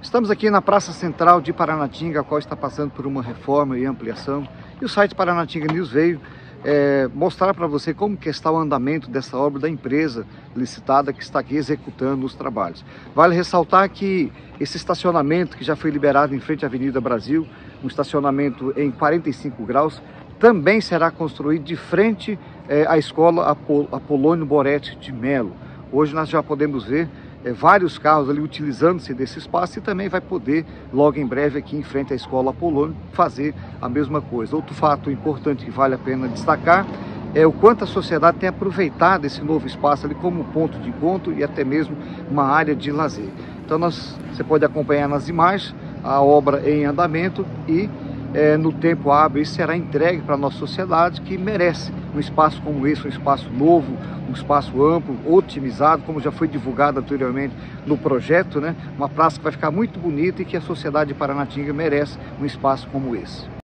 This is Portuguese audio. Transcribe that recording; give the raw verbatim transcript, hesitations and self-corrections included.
Estamos aqui na Praça Central de Paranatinga, a qual está passando por uma reforma e ampliação. E o site Paranatinga News veio é, mostrar para você como que está o andamento dessa obra da empresa licitada que está aqui executando os trabalhos. Vale ressaltar que esse estacionamento que já foi liberado em frente à Avenida Brasil, um estacionamento em quarenta e cinco graus, também será construído de frente é, à escola Apol Apolônio Boretti de Melo. Hoje nós já podemos ver É, vários carros ali utilizando-se desse espaço e também vai poder, logo em breve, aqui em frente à Escola Apolônio, fazer a mesma coisa. Outro fato importante que vale a pena destacar é o quanto a sociedade tem aproveitado esse novo espaço ali como ponto de encontro e até mesmo uma área de lazer. Então nós, você pode acompanhar nas imagens a obra em andamento e É, no tempo hábil isso será entregue para a nossa sociedade, que merece um espaço como esse, um espaço novo, um espaço amplo, otimizado, como já foi divulgado anteriormente no projeto, né? Uma praça que vai ficar muito bonita e que a sociedade de Paranatinga merece um espaço como esse.